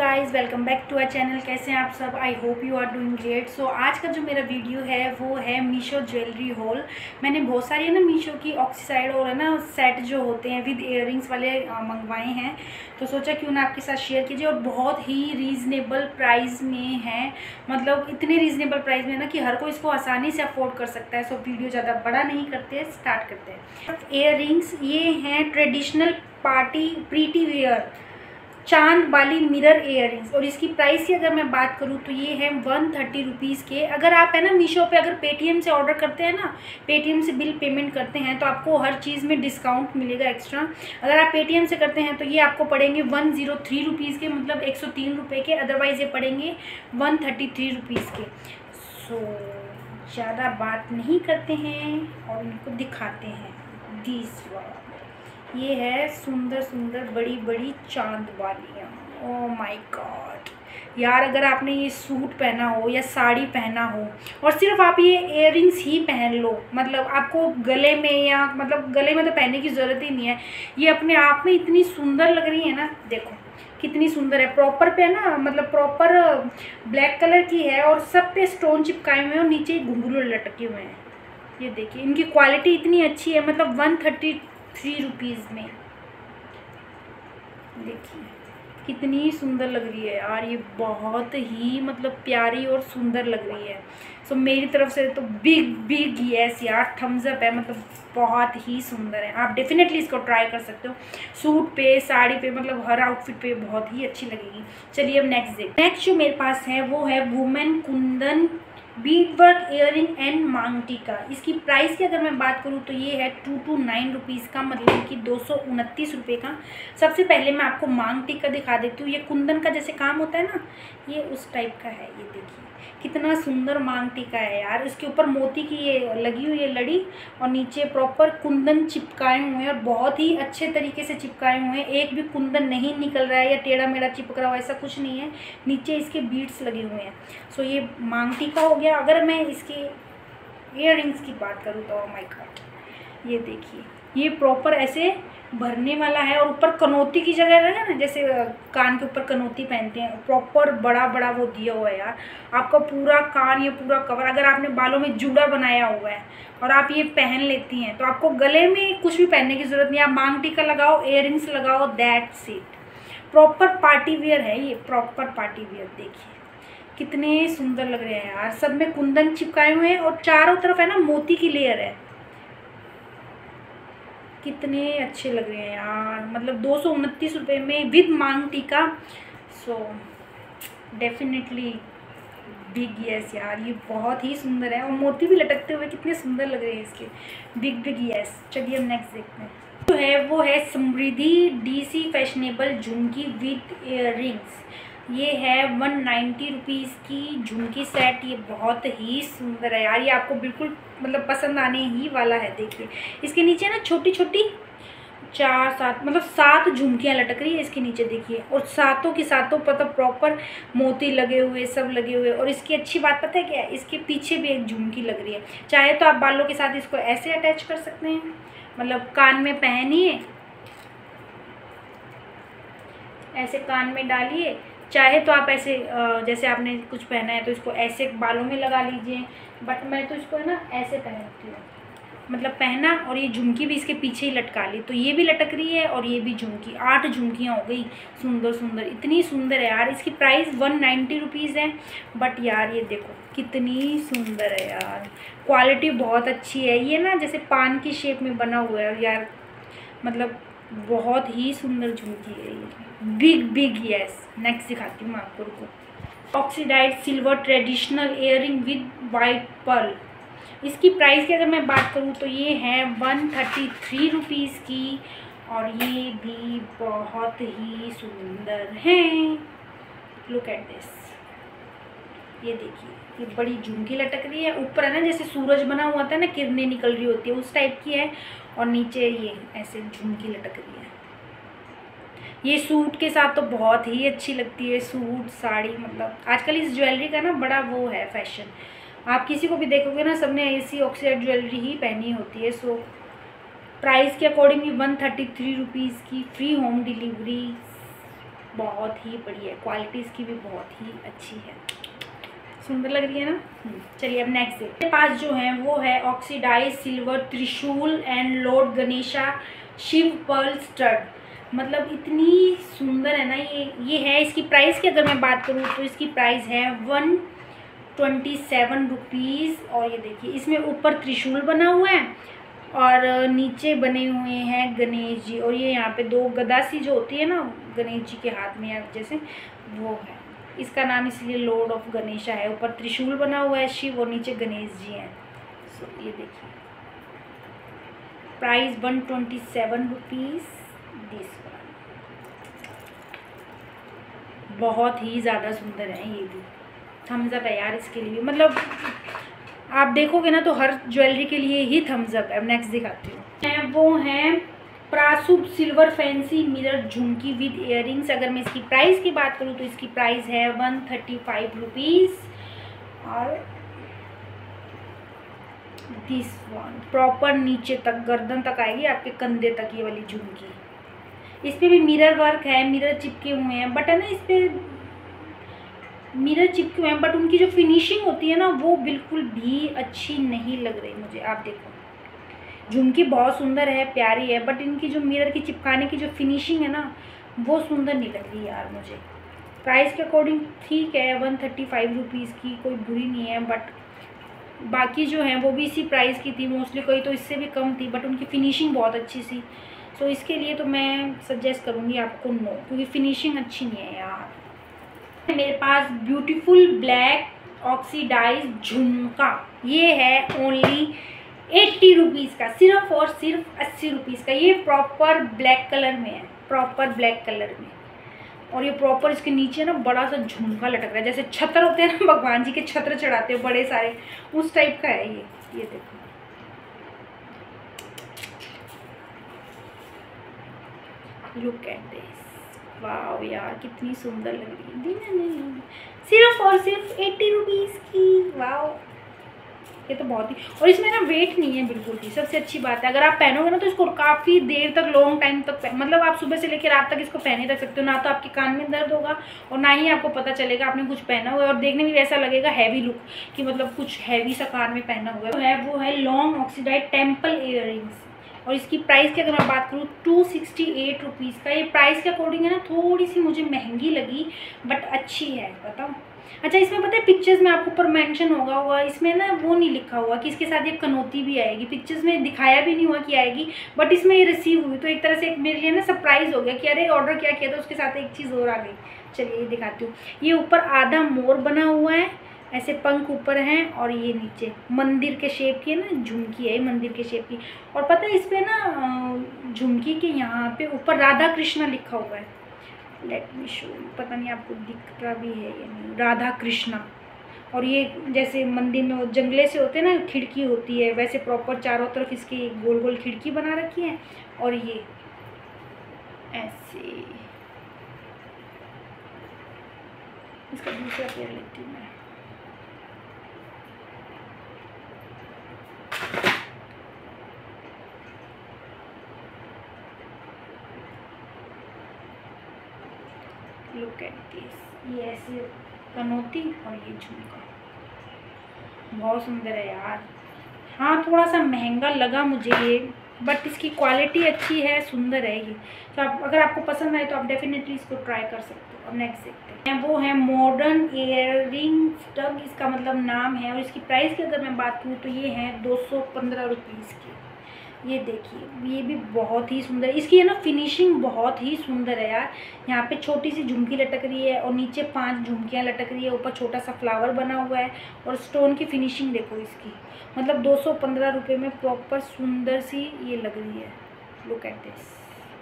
Guys, welcome back to our channel. कैसे हैं आप सब? I hope you are doing great. So आज का जो मेरा वीडियो है वो है मीशो ज्वेलरी हॉल। मैंने बहुत सारी है ना मीशो की ऑक्सीसाइड और है ना सेट जो होते हैं विद इयररिंग्स वाले मंगवाए हैं, तो सोचा क्यों ना आपके साथ शेयर कीजिए। और बहुत ही रीज़नेबल प्राइस में है, मतलब इतने रीज़नेबल प्राइस में ना कि हर कोई इसको आसानी से अफोर्ड कर सकता है। सो वीडियो ज़्यादा बड़ा नहीं करते, स्टार्ट करते हैं। इयररिंग्स ये हैं ट्रेडिशनल पार्टी प्रीटी वेयर चांद वाली मिरर इयररिंग्स, और इसकी प्राइस की अगर मैं बात करूँ तो ये है 130 रुपीज़ के। अगर आप है ना मीशो पे अगर पेटीएम से ऑर्डर करते हैं ना, पेटीएम से बिल पेमेंट करते हैं तो आपको हर चीज़ में डिस्काउंट मिलेगा एक्स्ट्रा। अगर आप पेटीएम से करते हैं तो ये आपको पड़ेंगे 103 रुपीज़ के, मतलब 103 रुपये के। अदरवाइज़ ये पड़ेंगे 133 रुपीज़ के। सो ज़्यादा बात नहीं करते हैं और इनको दिखाते हैं। दिस ये है सुंदर सुंदर बड़ी बड़ी चांद वालियाँ। ओह माय गॉड यार, अगर आपने ये सूट पहना हो या साड़ी पहना हो और सिर्फ आप ये इयररिंग्स ही पहन लो, मतलब आपको गले में या मतलब गले में तो पहनने की ज़रूरत ही नहीं है, ये अपने आप में इतनी सुंदर लग रही है ना। देखो कितनी सुंदर है, प्रॉपर पे है ना, मतलब प्रॉपर ब्लैक कलर की है और सब पे स्टोन चिपकाए हुए हैं और नीचे घुंघरू लटके हुए हैं। ये देखिए इनकी क्वालिटी इतनी अच्छी है, मतलब 133 रुपीज़ में। देखिए कितनी सुंदर लग रही है यार, ये बहुत ही मतलब प्यारी और सुंदर लग रही है। सो मेरी तरफ से तो बिग बिग यस यार, थम्स अप है, मतलब बहुत ही सुंदर है। आप डेफिनेटली इसको ट्राई कर सकते हो सूट पे, साड़ी पे, मतलब हर आउटफिट पे बहुत ही अच्छी लगेगी। चलिए अब नेक्स्ट देखते हैं। नेक्स्ट जो मेरे पास है वो है women Kundan bead work earring and maang tikka. इसकी प्राइस की अगर मैं बात करूँ तो ये है 229 रुपीज़ का, मतलब कि 229 रुपये का। सबसे पहले मैं आपको मांग टीका दिखा देती हूँ। ये कुंदन का जैसे काम होता है ना, ये उस टाइप का है। ये देखिए कितना सुंदर मांग टीका है यार। इसके ऊपर मोती की ये लगी हुई है लड़ी और नीचे प्रॉपर कुंदन चिपकाए हुए हैं और बहुत ही अच्छे तरीके से चिपकाए हुए हैं। एक भी कुंदन नहीं निकल रहा है या टेढ़ा मेढ़ा चिपक रहा हो, ऐसा कुछ नहीं है। नीचे इसके बीड्स लगे हुए हैं। सो ये मांग टीका हो गया। अगर मैं इसके इयररिंग्स की बात करूँ तो माय गॉड, ये देखिए ये प्रॉपर ऐसे भरने वाला है और ऊपर कनौती की जगह है ना, जैसे कान के ऊपर कनौती पहनते हैं, प्रॉपर बड़ा बड़ा वो दिया हुआ है यार। आपका पूरा कान, ये पूरा कवर, अगर आपने बालों में जूड़ा बनाया हुआ है और आप ये पहन लेती हैं तो आपको गले में कुछ भी पहनने की ज़रूरत नहीं। आप मांग टीका लगाओ, इयररिंग्स लगाओ, that's it. Proper party wear है ये, प्रॉपर पार्टी वेयर। देखिए कितने सुंदर लग रहे हैं यार, सब में कुंदन चिपकाए हुए हैं और चारों तरफ है ना मोती की लेयर है। कितने अच्छे लग रहे हैं यार, मतलब 229 रुपये में विद मांग टीका। सो डेफिनेटली बिग यस यार, ये बहुत ही सुंदर है और मोती भी लटकते हुए कितने सुंदर लग रहे हैं इसके। Big big yes. चलिए हम नेक्स्ट देखते हैं। जो है वो है Samriddhi DC fashionable jhumki with earrings. ये है 190 रुपीज़ की झुमकी सेट। ये बहुत ही सुंदर है यार, ये आपको बिल्कुल मतलब पसंद आने ही वाला है। देखिए इसके नीचे ना छोटी छोटी 4-7 मतलब 7 झुमकियाँ लटक रही है इसके नीचे, देखिए। और सातों की सातों मतलब प्रॉपर मोती लगे हुए, सब लगे हुए। और इसकी अच्छी बात पता है क्या है, इसके पीछे भी एक झुमकी लग रही है। चाहे तो आप बालों के साथ इसको ऐसे अटैच कर सकते हैं, मतलब कान में पहनिए, ऐसे कान में डालिए। चाहे तो आप ऐसे जैसे आपने कुछ पहना है तो इसको ऐसे बालों में लगा लीजिए, बट मैं तो इसको है ना ऐसे पहनती हूँ, मतलब पहना और ये झुमकी भी इसके पीछे ही लटका ली, तो ये भी लटक रही है और ये भी झुमकी। 8 झुमकियाँ हो गई सुंदर सुंदर, इतनी सुंदर है यार। इसकी प्राइस 190 रुपीज़ है, बट यार ये देखो कितनी सुंदर है यार, क्वालिटी बहुत अच्छी है। ये ना जैसे पान की शेप में बना हुआ है यार, मतलब बहुत ही सुंदर झुमकी है ये। Big big yes. नेक्स्ट दिखाती हूँ मैं आपको, रुको। Oxidised silver traditional earring with white pearl. इसकी प्राइस की अगर मैं बात करूँ तो ये है 133 रुपीज़ की और ये भी बहुत ही सुंदर है। लुक एट दिस, ये देखिए ये बड़ी झुमकी लटक रही है। ऊपर है ना जैसे सूरज बना हुआ था ना, किरणें निकल रही होती है, उस टाइप की है। और नीचे ये ऐसे झुमकी लटक रही है। ये सूट के साथ तो बहुत ही अच्छी लगती है, सूट साड़ी, मतलब आजकल इस ज्वेलरी का ना बड़ा वो है फैशन। आप किसी को भी देखोगे ना, सबने ऐसी ऑक्सीडाइज ज्वेलरी ही पहनी होती है। सो प्राइस के अकॉर्डिंग 133 रुपीज़ की फ्री होम डिलीवरी बहुत ही बढ़िया, क्वालिटी इसकी भी बहुत ही अच्छी है, सुंदर लग रही है ना। चलिए अब नेक्स्ट मेरे पास जो है वो है oxidised silver trishul and lord Ganesha Shiva pearl stud. मतलब इतनी सुंदर है ना ये है। इसकी प्राइस की अगर मैं बात करूँ तो इसकी प्राइस है 127 रुपीज़। और ये देखिए इसमें ऊपर त्रिशूल बना हुआ है और नीचे बने हुए हैं गणेश जी, और ये यहाँ पे दो गदा सी जो होती है ना गणेश जी के हाथ में या जैसे, वो है। इसका नाम इसलिए लॉर्ड ऑफ गणेशा है। ऊपर त्रिशूल बना हुआ है शिव और नीचे गणेश जी हैं। सो ये देखिए प्राइस 127 रुपीज़ दिस वन। बहुत ही ज़्यादा सुंदर है ये भी, थम्स अप है यार इसके लिए। मतलब आप देखोगे ना तो हर ज्वेलरी के लिए ही थम्स अप है। अब नेक्स्ट दिखाती हूँ, वो है प्रासुप silver fancy mirror jhumki with earrings. अगर मैं इसकी प्राइस की बात करूँ तो इसकी प्राइस है 135 रुपीज़। और दिस वन प्रॉपर नीचे तक गर्दन तक आएगी, आपके कंधे तक ये वाली झुमकी। इस पर भी मिरर वर्क है, मिरर चिपके हुए हैं, बट है ना इस पर मिरर चिपके हुए हैं, बट उनकी जो फिनिशिंग होती है ना वो बिल्कुल भी अच्छी नहीं लग रही मुझे। आप देखो झुमकी बहुत सुंदर है, प्यारी है, बट इनकी जो मिरर की चिपकाने की जो फिनिशिंग है ना वो सुंदर नहीं लग रही यार मुझे। प्राइस के अकॉर्डिंग ठीक है 135 रुपीज़ की, कोई बुरी नहीं है, बट बाकी जो है वो भी इसी प्राइस की थी मोस्टली, कोई तो इससे भी कम थी, बट उनकी फिनिशिंग बहुत अच्छी थी। सो इसके लिए तो मैं सजेस्ट करूँगी आपको नो, क्योंकि फिनिशिंग अच्छी नहीं है यार। मेरे पास ब्यूटीफुल ब्लैक ऑक्सीडाइज झुमका, ये है ओनली 80 रुपीज़ का, सिर्फ और सिर्फ 80 रुपीज़ का। ये प्रॉपर ब्लैक कलर में है, प्रॉपर ब्लैक कलर में, और ये प्रॉपर इसके नीचे ना बड़ा सा झुमका लटक रहा है, जैसे छत्र होते हैं ना भगवान जी के छत्र चढ़ाते हैं बड़े सारे, उस टाइप का है ये देखो। लुक एट दिस, वाओ यार कितनी सुंदर लग रही है, सिर्फ और सिर्फ 80 रुपीज़ की। वाओ ये तो बहुत ही, और इसमें ना वेट नहीं है बिल्कुल भी, सबसे अच्छी बात है। अगर आप पहनोगे ना तो इसको काफ़ी देर तक, लॉन्ग टाइम तक, मतलब आप सुबह से लेकर रात तक इसको पहने रख सकते हो। ना तो आपके कान में दर्द होगा और ना ही आपको पता चलेगा आपने कुछ पहना हुआ है, और देखने में भी ऐसा लगेगा हैवी लुक कि मतलब कुछ हैवी सा कान में पहना हुआ है। वो है लॉन्ग ऑक्सीडाइज टेम्पल इयररिंग्स, और इसकी प्राइस की अगर मैं बात करूँ 268 रुपीज़ का। ये प्राइस के अकॉर्डिंग है ना थोड़ी सी मुझे महंगी लगी, बट अच्छी है। बताओ अच्छा, इसमें पता है पिक्चर्स में आपको ऊपर मेंशन होगा इसमें ना वो नहीं लिखा हुआ कि इसके साथ एक कनौती भी आएगी। पिक्चर्स में दिखाया भी नहीं हुआ कि आएगी, बट इसमें ये रिसीव हुई, तो एक तरह से मेरे लिए ना सरप्राइज़ हो गया कि अरे ऑर्डर क्या किया था उसके साथ एक चीज़ और आ गई। चलिए ये दिखाती हूँ। ये ऊपर आधा मोर बना हुआ है, ऐसे पंख ऊपर हैं, और ये नीचे मंदिर के शेप की है ना झुमकी है, मंदिर के शेप की। और पता है इस पर ना झुमकी के यहाँ पे ऊपर राधा कृष्णा लिखा हुआ है। लेट मी शो, पता नहीं आपको दिख रहा भी है या नहीं, राधा कृष्णा। और ये जैसे मंदिर में वो जंगले से होते हैं ना खिड़की होती है, वैसे प्रॉपर चारों तरफ इसकी गोल गोल खिड़की बना रखी है। और ये ऐसे, इसका दूसरा पेयर लेती हूँ मैं। लुक एट दिस, ये ऐसे कनौती और ये झुमका बहुत सुंदर है यार। हाँ थोड़ा सा महंगा लगा मुझे ये, बट इसकी क्वालिटी अच्छी है, सुंदर है ये। तो आप अगर आपको पसंद आए तो आप डेफिनेटली इसको ट्राई कर सकते हो। अब नेक्स्ट देखते हैं, वो है मॉडर्न इयररिंग स्टड, इसका मतलब नाम है। और इसकी प्राइस की अगर मैं बात करूँ तो ये है 215 रुपीज़ की। ये देखिए ये भी बहुत ही सुंदर, इसकी है ना फिनिशिंग बहुत ही सुंदर है यार। यहाँ पे छोटी सी झुमकी लटक रही है और नीचे 5 झुमकियाँ लटक रही है, ऊपर छोटा सा फ्लावर बना हुआ है, और स्टोन की फिनिशिंग देखो इसकी। मतलब 215 रुपये में प्रॉपर सुंदर सी ये लग रही है। Look at this.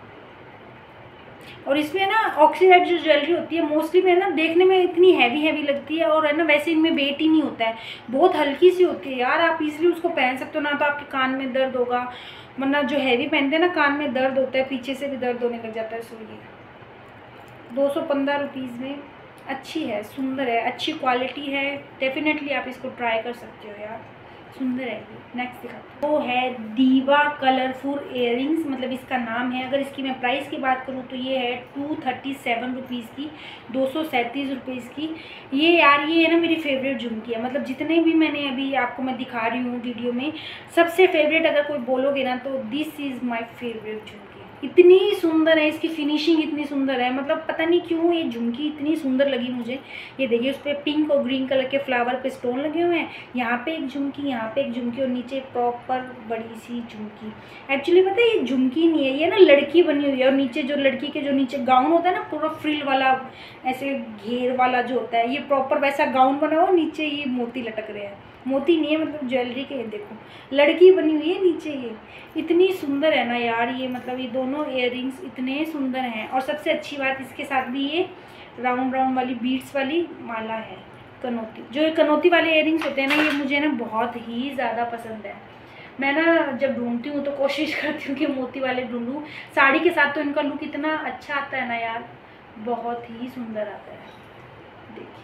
और इसमें ना ऑक्सीडाइज जो ज्वेलरी होती है मोस्टली में ना देखने में इतनी हैवी लगती है, और है ना वैसे इनमें वेट ही नहीं होता है, बहुत हल्की सी होती है यार। आप इजीली उसको पहन सकते हो, ना तो आपके कान में दर्द होगा, वरना जो हैवी पहनते हैं ना कान में दर्द होता है, पीछे से भी दर्द होने लग जाता है। सो ये 215 रुपीज़ में अच्छी है, सुंदर है, अच्छी क्वालिटी है, डेफिनेटली आप इसको ट्राई कर सकते हो यार। सुंदर है ये। नेक्स्ट दिखाते हैं, वो है दीवा कलरफुल इयररिंग्स, मतलब इसका नाम है। अगर इसकी मैं प्राइस की बात करूँ तो ये है 237 रुपीज़ की, 237 रुपीज़ की। ये यार ये है ना मेरी फेवरेट झुमकी है, मतलब जितने भी मैंने अभी आपको मैं दिखा रही हूँ वीडियो में, सबसे फेवरेट अगर कोई बोलोगे ना तो this is my favourite jhumki. इतनी सुंदर है, इसकी फिनिशिंग इतनी सुंदर है, मतलब पता नहीं क्यों ये झुमकी इतनी सुंदर लगी मुझे। ये देखिए उस पर पिंक और ग्रीन कलर के फ्लावर पे स्टोन लगे हुए हैं, यहाँ पे एक झुमकी, यहाँ पे एक झुमकी और नीचे प्रॉपर बड़ी सी झुमकी। एक्चुअली पता है ये झुमकी नहीं है, ये ना लड़की बनी हुई है, और नीचे जो लड़की के जो नीचे गाउन होता है ना पूरा फ्रिल वाला, ऐसे घेर वाला जो होता है, ये प्रॉपर वैसा गाउन बना हुआ, नीचे ये मोती लटक रहे हैं। मोती नहीं है, मतलब ज्वेलरी के, देखो लड़की बनी हुई है नीचे। ये इतनी सुंदर है ना यार ये, मतलब ये दोनों इयररिंग्स इतने सुंदर हैं। और सबसे अच्छी बात इसके साथ भी ये राउंड राउंड वाली बीड्स वाली माला है, कनौती। जो ये कनौती वाले इयररिंग्स होते हैं ना, ये मुझे ना बहुत ही ज़्यादा पसंद है। मैं ना जब ढूंढती हूँ तो कोशिश करती हूँ कि मोती वाले ढूंढूँ। साड़ी के साथ तो इनका लुक इतना अच्छा आता है ना यार, बहुत ही सुंदर आता है। देखिए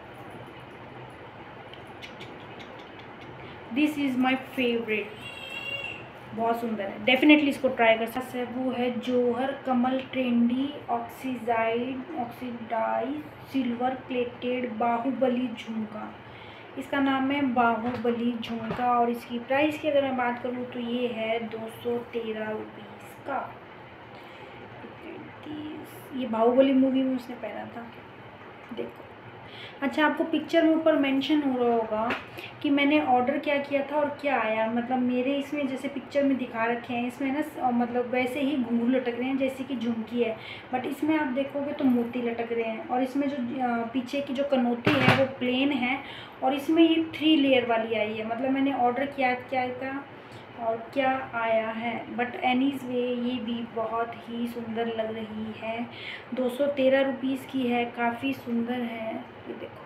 दिस इज़ माई फेवरेट, बहुत सुंदर है, डेफिनेटली इसको ट्राई कर सकते हैं। वो है Jauhar Kamal trendy oxidised silver plated Baahubali jhumka. इसका नाम है बाहुबली झुमका, और इसकी प्राइस की अगर मैं बात करूँ तो ये है 213 रुपीज़ का। ये बाहुबली मूवी में उसने पहना था, देखो। अच्छा, आपको पिक्चर में ऊपर मेंशन हो रहा होगा कि मैंने ऑर्डर क्या किया था और क्या आया। मतलब मेरे इसमें जैसे पिक्चर में दिखा रखे हैं, इसमें ना मतलब वैसे ही घुंघरू लटक रहे हैं जैसे कि झुमकी है, बट इसमें आप देखोगे तो मोती लटक रहे हैं। और इसमें जो पीछे की जो कनौती है वो प्लेन है, और इसमें ये 3 लेयर वाली आई है। मतलब मैंने ऑर्डर किया था और क्या आया है, बट एनीज वे ये भी बहुत ही सुंदर लग रही है। 213 रुपीज़ की है, काफ़ी सुंदर है। ये देखो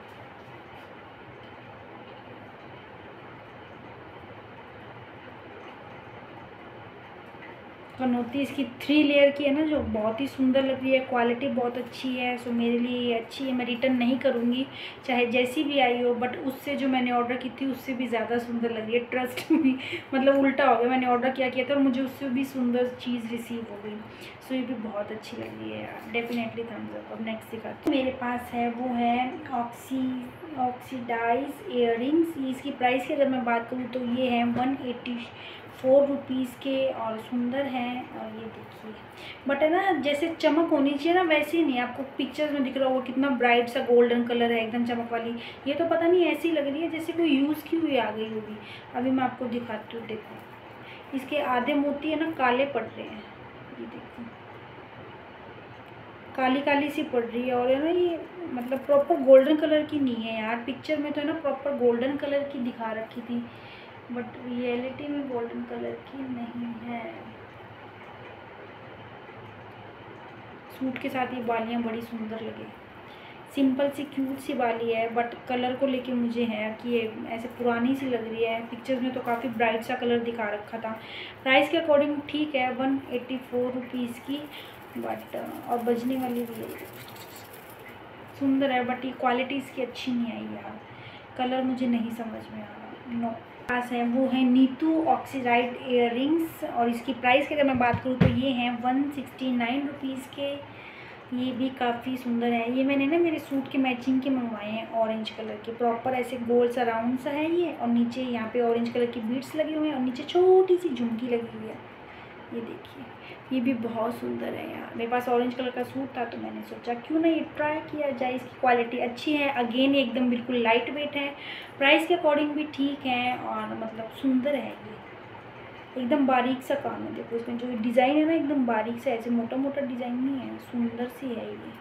कनौती इसकी 3 लेयर की है ना, जो बहुत ही सुंदर लग रही है, क्वालिटी बहुत अच्छी है। सो मेरे लिए ये अच्छी है, मैं रिटर्न नहीं करूँगी चाहे जैसी भी आई हो, बट उससे जो मैंने ऑर्डर की थी उससे भी ज़्यादा सुंदर लग रही है, ट्रस्ट मी। मतलब उल्टा हो गया, मैंने ऑर्डर किया था और मुझे उससे भी सुंदर चीज़ रिसीव हो गई। सो ये भी बहुत अच्छी लग रही है यार, डेफिनेटली थम्स अप। अब नेक्स्ट दिखाती हूँ, मेरे पास है वो है ऑक्सीडाइज इयररिंग्स। इसकी प्राइस की अगर मैं बात करूँ तो ये है 184 रुपीज़ के, और सुंदर हैं। और ये देखिए, बट है ना जैसे चमक होनी चाहिए ना वैसे ही नहीं, आपको पिक्चर्स में दिख रहा होगा कितना ब्राइट सा गोल्डन कलर है, एकदम चमक वाली। ये तो पता नहीं ऐसी लग रही है जैसे कोई यूज़ की हुई आ गई होगी। अभी मैं आपको दिखाती हूँ, देखो इसके आधे मोती है ना काले पड़ रहे हैं, ये देखो काली काली सी पड़ रही है। और है ना ये मतलब प्रॉपर गोल्डन कलर की नहीं है यार, पिक्चर में तो है ना प्रॉपर गोल्डन कलर की दिखा रखी थी, बट रियलिटी में गोल्डन कलर की नहीं है। सूट के साथ ये बालियाँ बड़ी सुंदर लगे, सिंपल सी क्यूट सी बाली है, बट कलर को लेके मुझे है कि ये ऐसे पुरानी सी लग रही है। पिक्चर्स में तो काफ़ी ब्राइट सा कलर दिखा रखा था। प्राइस के अकॉर्डिंग ठीक है, 184 रुपीज़ की, बट और बजने वाली भी है, सुंदर है, बट ये क्वालिटी इसकी अच्छी नहीं आई यार, कलर मुझे नहीं समझ में आ रहा। नो पास है वो है नीतू ऑक्सीडाइज इयररिंग्स, और इसकी प्राइस की अगर मैं बात करूँ तो ये हैं 169 रुपीज़ के। ये भी काफ़ी सुंदर है। ये मैंने ना मेरे सूट के मैचिंग के मंगवाए हैं, ऑरेंज कलर के, प्रॉपर ऐसे गोल सा राउंड सा है ये, और नीचे यहाँ पे ऑरेंज कलर की बीड्स लगे हुए हैं, और नीचे छोटी सी झुमकी लगी हुई है। ये देखिए ये भी बहुत सुंदर है यार। मेरे पास ऑरेंज कलर का सूट था तो मैंने सोचा क्यों ना ये ट्राई किया जाए। इसकी क्वालिटी अच्छी है, अगेन एकदम बिल्कुल लाइट वेट है, प्राइस के अकॉर्डिंग भी ठीक है, और मतलब सुंदर है ये, एकदम बारीक सा काम है। देखो इसमें जो डिज़ाइन है ना एकदम बारीक सा, ऐसे मोटा मोटा डिज़ाइन नहीं है, सुंदर सी है ये।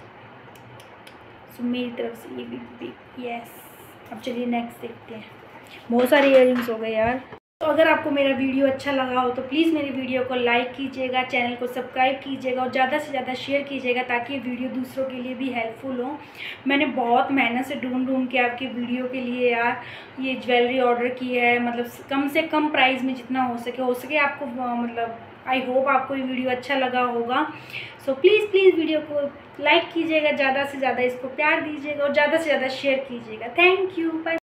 सो मेरी तरफ से ये भी यस। अब चलिए नेक्स्ट देखते हैं। बहुत सारे इयररिंग्स हो गए यार। तो अगर आपको मेरा वीडियो अच्छा लगा हो तो प्लीज़ मेरी वीडियो को लाइक कीजिएगा, चैनल को सब्सक्राइब कीजिएगा, और ज़्यादा से ज़्यादा शेयर कीजिएगा ताकि ये वीडियो दूसरों के लिए भी हेल्पफुल हो। मैंने बहुत मेहनत से ढूंढ के आपके वीडियो के लिए यार ये ज्वेलरी ऑर्डर की है, मतलब कम से कम प्राइस में जितना हो सके आपको, मतलब आई होप आपको ये वीडियो अच्छा लगा होगा। सो प्लीज़ वीडियो को लाइक कीजिएगा, ज़्यादा से ज़्यादा इसको प्यार दीजिएगा, और ज़्यादा से ज़्यादा शेयर कीजिएगा। Thank you, bye.